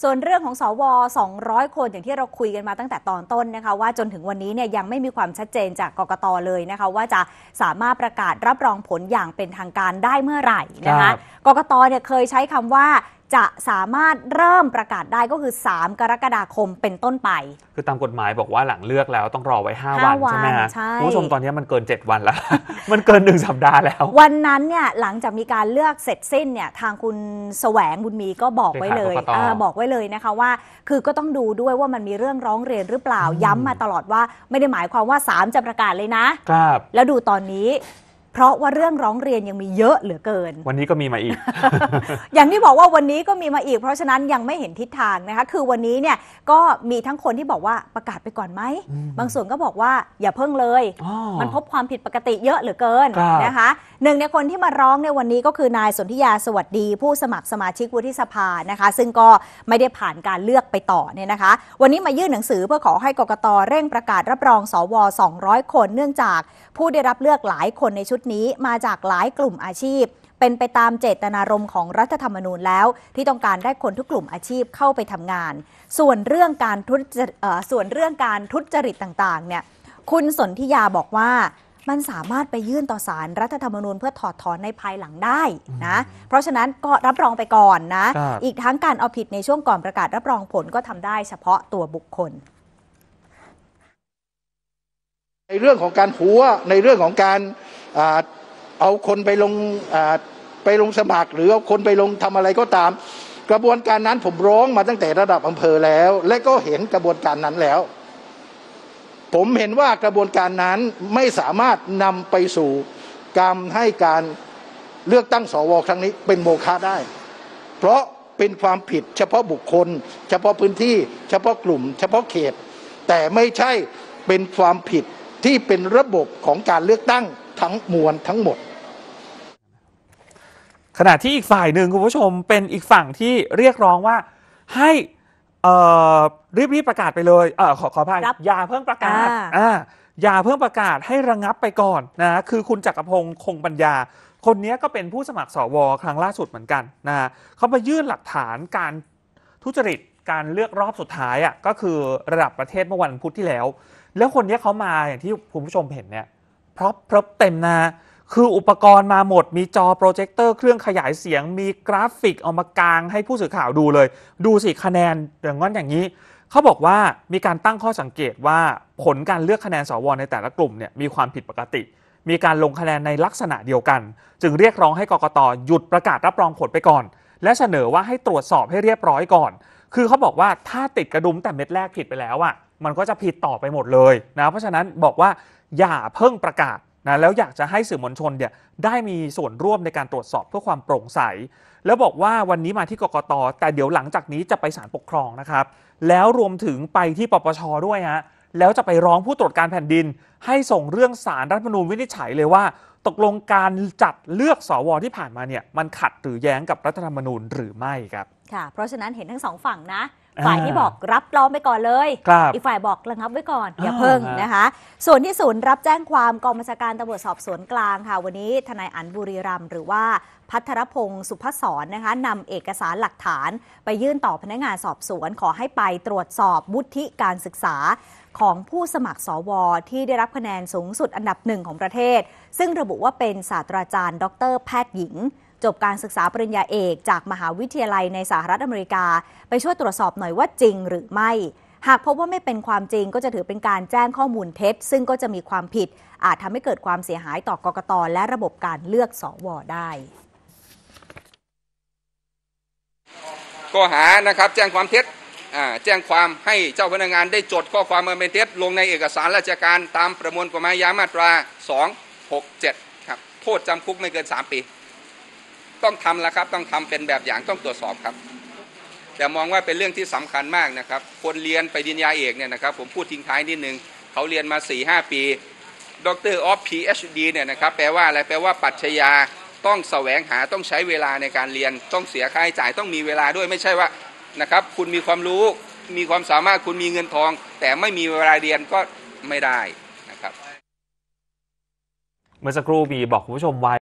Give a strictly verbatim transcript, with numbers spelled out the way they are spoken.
ส่วนเรื่องของสวสองร้อยคนอย่างที่เราคุยกันมาตั้งแต่ตอนต้นนะคะว่าจนถึงวันนี้เนี่ยยังไม่มีความชัดเจนจากกกต.เลยนะคะว่าจะสามารถประกาศรับรองผลอย่างเป็นทางการได้เมื่อไหร่นะคะกกต.เนี่ยเคยใช้คำว่าจะสามารถเริ่มประกาศได้ก็คือสามกรกฎาคมเป็นต้นไปคือตามกฎหมายบอกว่าหลังเลือกแล้วต้องรอไว้ห้าวันใช่ไหมฮะคุณผู้ชมตอนนี้มันเกินเจ็ดวันแล้ว มันเกินหนึ่งสัปดาห์แล้ววันนั้นเนี่ยหลังจากมีการเลือกเสร็จสิ้นเนี่ยทางคุณแสวงบุญมีก็บอกไว้เลยบอกไว้เลยนะคะว่าคือก็ต้องดูด้วยว่ามันมีเรื่องร้องเรียนหรือเปล่าย้ำมาตลอดว่าไม่ได้หมายความว่าสามจะประกาศเลยนะครับแล้วดูตอนนี้เพราะว่าเรื่องร้องเรียนยังมีเยอะเหลือเกินวันนี้ก็มีมาอีกอย่างที่บอกว่าวันนี้ก็มีมาอีกเพราะฉะนั้นยังไม่เห็นทิศทางนะคะคือวันนี้เนี่ยก็มีทั้งคนที่บอกว่าประกาศไปก่อนไหมบางส่วนก็บอกว่าอย่าเพิ่งเลยมันพบความผิดปกติเยอะเหลือเกินนะคะหนึ่งในคนที่มาร้องในวันนี้ก็คือนายสนธิยาสวัสดีผู้สมัครสมาชิกวุฒิสภานะคะซึ่งก็ไม่ได้ผ่านการเลือกไปต่อเนี่ยนะคะวันนี้มายื่นหนังสือเพื่อขอให้กกต.เร่งประกาศรับรองสวสองร้อยคนเนื่องจากผู้ได้รับเลือกหลายคนในชุดนี้มาจากหลายกลุ่มอาชีพเป็นไปตามเจตนารมณ์ของรัฐธรรมนูญแล้วที่ต้องการได้คนทุกกลุ่มอาชีพเข้าไปทำงานส่วนเรื่องการทุจริตส่วนเรื่องการทุจริตต่างๆเนี่ยคุณสนธิยาบอกว่ามันสามารถไปยื่นต่อศาลรัฐธรรมนูญเพื่อถอดถอนในภายหลังได้นะเพราะฉะนั้นก็รับรองไปก่อนนะอีกทั้งการเอาผิดในช่วงก่อนประกาศรับรองผลก็ทำได้เฉพาะตัวบุคคลในเรื่องของการหัวในเรื่องของการเอาคนไปลงไปลงสมัครหรือเอาคนไปลงทำอะไรก็ตามกระบวนการนั้นผมร้องมาตั้งแต่ระดับอำเภอแล้วและก็เห็นกระบวนการนั้นแล้วผมเห็นว่ากระบวนการนั้นไม่สามารถนำไปสู่การให้การเลือกตั้งสวครั้งนี้เป็นโมฆะได้เพราะเป็นความผิดเฉพาะบุคคลเฉพาะพื้นที่เฉพาะกลุ่มเฉพาะเขตแต่ไม่ใช่เป็นความผิดที่เป็นระบบของการเลือกตั้งทั้งมวลทั้งหมดขณะที่อีกฝ่ายหนึ่งคุณผู้ชมเป็นอีกฝั่งที่เรียกร้องว่าให้รีบรีบประกาศไปเลยเออขอขออภัยอย่าเพิ่งประกาศอ่าอย่าเพิ่งประกาศให้ระงับไปก่อนนะคือคุณจักรพงศ์คงปัญญาคนนี้ก็เป็นผู้สมัครสวครั้งล่าสุดเหมือนกันนะเขามายื่นหลักฐานการทุจริตการเลือกรอบสุดท้ายอ่ะก็คือระดับประเทศเมื่อวันพุธที่แล้วแล้วคนนี้เขามาอย่างที่คุณผู้ชมเห็นเนี่ยพร็อพพร็อพเต็มนะคืออุปกรณ์มาหมดมีจอโปรเจคเตอร์เครื่องขยายเสียงมีกราฟิกเอามากางให้ผู้สื่อข่าวดูเลยดูสิคะแนนอย่างนั้นอย่างนี้เขาบอกว่ามีการตั้งข้อสังเกตว่าผลการเลือกคะแนนสวในแต่ละกลุ่มเนี่ยมีความผิดปกติมีการลงคะแนนในลักษณะเดียวกันจึงเรียกร้องให้กกต.หยุดประกาศรับรองผลไปก่อนและเสนอว่าให้ตรวจสอบให้เรียบร้อยก่อนคือเขาบอกว่าถ้าติดกระดุมแต่เม็ดแรกผิดไปแล้วอ่ะมันก็จะผิดต่อไปหมดเลยนะเพราะฉะนั้นบอกว่าอย่าเพิ่งประกาศนะแล้วอยากจะให้สื่อมวลชนเนี่ยได้มีส่วนร่วมในการตรวจสอบเพื่อความโปร่งใสแล้วบอกว่าวันนี้มาที่กกต.แต่เดี๋ยวหลังจากนี้จะไปศาลปกครองนะครับแล้วรวมถึงไปที่ปปช.ด้วยฮะแล้วจะไปร้องผู้ตรวจการแผ่นดินให้ส่งเรื่องศาลรัฐธรรมนูญวินิจฉัยเลยว่าตกลงการจัดเลือกสวที่ผ่านมาเนี่ยมันขัดหรือแย้งกับรัฐธรรมนูญหรือไม่ครับค่ะเพราะฉะนั้นเห็นทั้งสองฝั่งนะฝ่ายที่บอกรับรองไปก่อนเลยอีกฝ่ายบอกระงับไว้ก่อนอย่าเพิ่งนะคะส่วนที่ศูนย์รับแจ้งความกองบัญชาการตำรวจสอบสวนกลางค่ะวันนี้ทนายอั๋นบุรีรัมย์หรือว่าภัทรพงศ์สุภศรนะคะนำเอกสารหลักฐานไปยื่นต่อพนักงานสอบสวนขอให้ไปตรวจสอบวุฒิการศึกษาของผู้สมัครสวที่ได้รับคะแนนสูงสุดอันดับหนึ่งของประเทศซึ่งระบุว่าเป็นศาสตราจารย์ดรแพทย์หญิงจบการศึกษาปริญญาเอกจากมหาวิทยาลัยในสหรัฐอเมริกาไปช่วยตรวจสอบหน่อยว่าจริงหรือไม่หากพบว่าไม่เป็นความจริงก็จะถือเป็นการแจ้งข้อมูลเท็จซึ่งก็จะมีความผิดอาจทำให้เกิดความเสียหายต่อกกต.และระบบการเลือกสวได้ข้อหานะครับแจ้งความเท็จแจ้งความให้เจ้าพนักงานได้จดข้อความอันเป็นเท็จลงในเอกสารราชการตามประมวลกฎหมายอาญามาตราสองหกเจ็ดครับโทษจำคุกไม่เกินสามปีต้องทำแล้วครับต้องทำเป็นแบบอย่างต้องตรวจสอบครับแต่มองว่าเป็นเรื่องที่สำคัญมากนะครับคนเรียนปริญญาเอกเนี่ยนะครับผมพูดทิ้งท้ายนิดนึงเขาเรียนมา สี่ห้า ปีด็อกเตอร์ออฟ พี เอช ดี เนี่ยนะครับแปลว่าอะไรแปลว่าปรัชญาต้องแสวงหาต้องใช้เวลาในการเรียนต้องเสียค่าใช้จ่ายต้องมีเวลาด้วยไม่ใช่ว่านะครับคุณมีความรู้มีความสามารถคุณมีเงินทองแต่ไม่มีเวลาเรียนก็ไม่ได้นะครับเมื่อสักครู่มีบอกคุณผู้ชมไว้